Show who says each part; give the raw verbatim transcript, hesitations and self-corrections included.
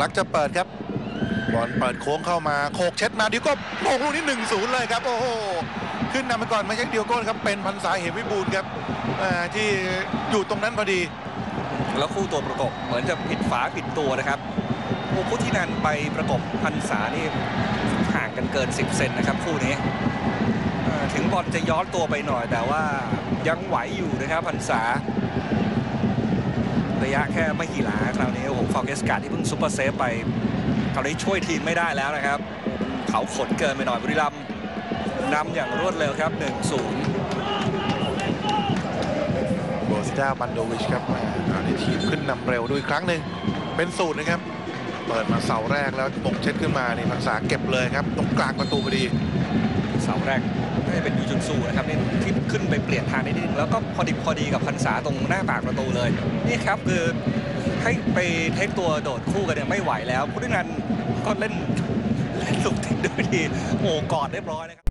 Speaker 1: กจะเปิดครับบอลเปิดโค้งเข้ามาโขกเช็ดมาดิโก้โป่งลูกนี้ หนึ่งศูนย์ เลยครับโอ้โหขึ้นนำไปก่อนไม่ใช่เดียวโก้ครับเป็นพันษาเหมวิบูลย์ครับที่อยู่ตรงนั้นพอดี
Speaker 2: แล้วคู่ตัวประกบเหมือนจะผิดฝาผิดตัวนะครับโอ้พุทธินันไปประกบพันษานี่ห่างกันเกินสิบเซนนะครับคู่นี้ถึงบอลจะย้อนตัวไปหน่อยแต่ว่ายังไหวอยู่นะครับพันษาระยะแค่ไม่กี่หลาคราวนี้โอ้โหฟอร์เกสการ์ดที่เพิ่งซุปเปอร์เซฟไปคราวนี้ช่วยทีมไม่ได้แล้วนะครับเขาขนเกินไปหน่อยบุรีรัมย์นำอย่างรวดเร็วครับ หนึ่งศูนย์
Speaker 1: โบสตาบันโดวิชครับคราวนี้ทีมขึ้นนำเร็วด้วยครั้งหนึ่งเป็นศูนย์นะครับเปิดมาเสาแรกแล้วปกเช็ดขึ้นมานี่พันษาเก็บเลยครับตรงกลางประตูพอดี
Speaker 2: เสาแรกน่าจะเป็นยูจุนซูนะครับนี่ที่ขึ้นไปเปลี่ยนทางนิดนึงแล้วก็พอดีพอดีกับพันษาตรงหน้าปากประตูเลยนี่ครับคือให้ไปเทคตัวโดดคู่กันเนี่ยไม่ไหวแล้วพุทธินันก็เล่นเล่นลูกทิ้งด้วยดีโอ้กอดเรียบร้อยนะครับ